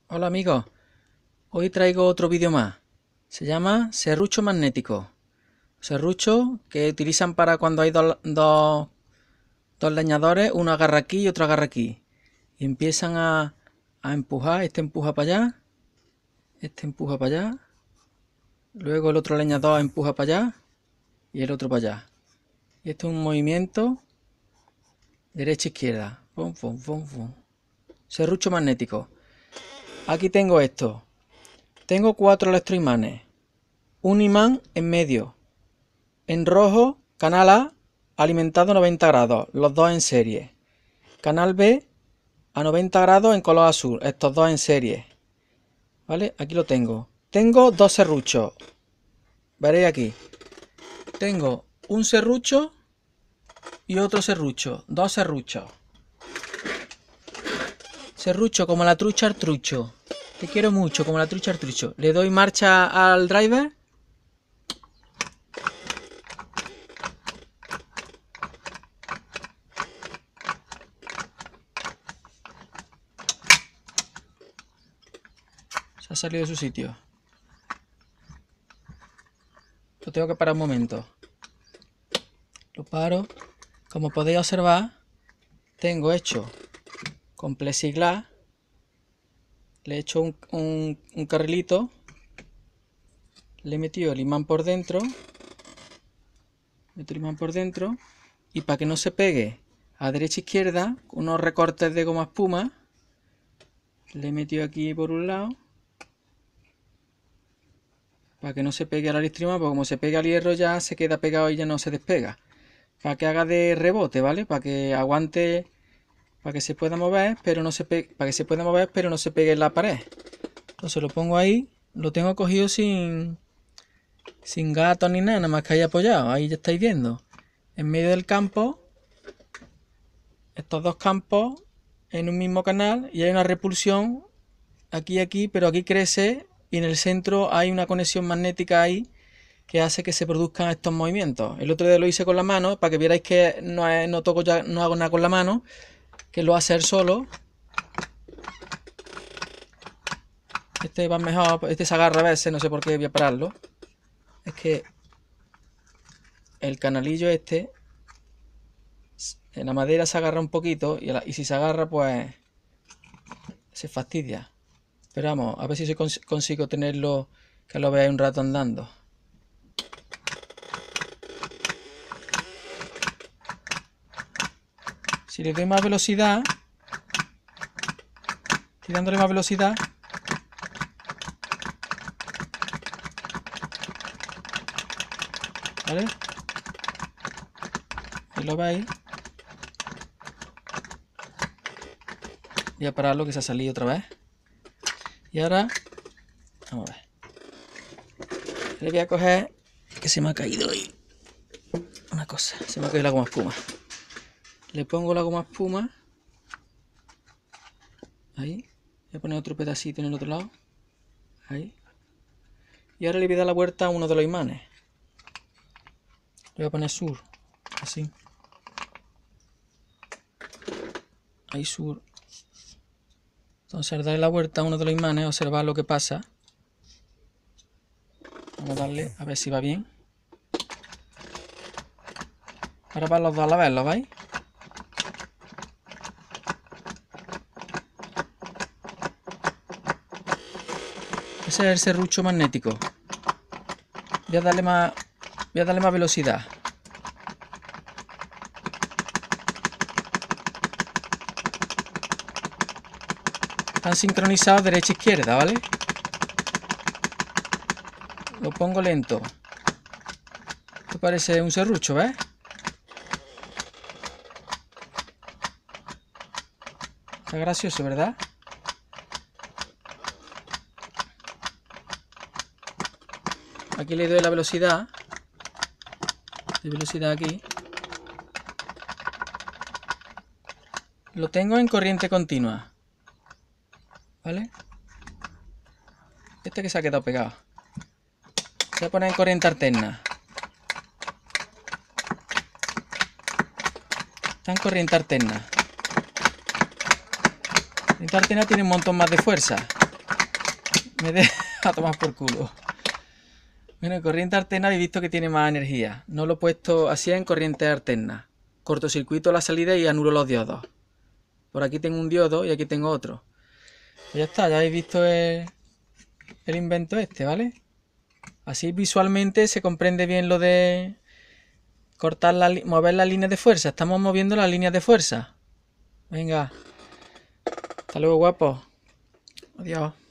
Hola amigos, hoy traigo otro vídeo más. Se llama serrucho magnético. Serrucho que utilizan para cuando hay dos leñadores, uno agarra aquí y otro agarra aquí. Y empiezan a empujar, este empuja para allá, este empuja para allá, luego el otro leñador empuja para allá y el otro para allá. Y esto es un movimiento derecha-izquierda. Pum, pum, pum, pum. Serrucho magnético. Aquí tengo esto. Tengo 4 electroimanes. Un imán en medio. En rojo, canal A, alimentado a 90 grados, los dos en serie. Canal B, a 90 grados en color azul, estos dos en serie. ¿Vale? Aquí lo tengo. Tengo dos serruchos. Veréis aquí. Tengo un serrucho y otro serrucho. Dos serruchos. Serrucho como la trucha al trucho. Te quiero mucho, como la trucha al trucho. Le doy marcha al driver. Se ha salido de su sitio. Lo tengo que parar un momento. Lo paro. Como podéis observar, tengo hecho con plexiglas. Le he hecho un carrilito. Le he metido el imán por dentro. Meto el imán por dentro. Y para que no se pegue a derecha e izquierda, unos recortes de goma espuma. Le he metido aquí por un lado. Para que no se pegue a la listrima, porque como se pega al hierro ya se queda pegado y ya no se despega. Para que haga de rebote, ¿vale? Para que aguante, para que se pueda mover, pero no se pegue, para que se pueda mover, pero no se pegue en la pared. Entonces lo pongo ahí, lo tengo cogido sin gatos ni nada, nada más que ahí apoyado. Ahí ya estáis viendo. En medio del campo, estos dos campos en un mismo canal, y hay una repulsión aquí y aquí, pero aquí crece y en el centro hay una conexión magnética ahí que hace que se produzcan estos movimientos. El otro día lo hice con la mano para que vierais que no toco ya, no hago nada con la mano, que lo hace él solo. Este va mejor, este se agarra a veces, no sé por qué voy a pararlo. Es que el canalillo este en la madera se agarra un poquito y si se agarra pues se fastidia. Pero vamos, a ver si consigo tenerlo, que lo veáis un rato andando. Si le doy más velocidad, estoy dándole más velocidad, ¿vale? Ahí lo veis. Voy a pararlo que se ha salido otra vez. Y ahora, vamos a ver. Le voy a coger, que se me ha caído ahí una cosa, se me ha caído la goma espuma. Le pongo la goma espuma. Ahí. Voy a poner otro pedacito en el otro lado. Ahí. Y ahora le voy a dar la vuelta a uno de los imanes. Le voy a poner sur. Así. Ahí sur. Entonces al darle la vuelta a uno de los imanes, observad lo que pasa. Vamos a darle a ver si va bien. Ahora van los dos a la vez, ¿lo veis? Ese es el serrucho magnético. Voy a darle más velocidad. Están sincronizados derecha e izquierda, ¿vale? Lo pongo lento. Esto parece un serrucho, ¿ves? Está gracioso, ¿verdad? Aquí le doy la velocidad. De velocidad aquí. Lo tengo en corriente continua. ¿Vale? Este que se ha quedado pegado. Voy a poner en corriente alterna. Está en corriente alterna. La corriente alterna tiene un montón más de fuerza. Me deja a tomar por culo. Bueno, corriente alterna habéis visto que tiene más energía. No lo he puesto así en corriente alterna. Cortocircuito la salida y anulo los diodos. Por aquí tengo un diodo y aquí tengo otro. Pues ya está, ya habéis visto el invento este, ¿vale? Así visualmente se comprende bien lo de cortar mover las líneas de fuerza. Estamos moviendo las líneas de fuerza. Venga. Hasta luego, guapo. Adiós.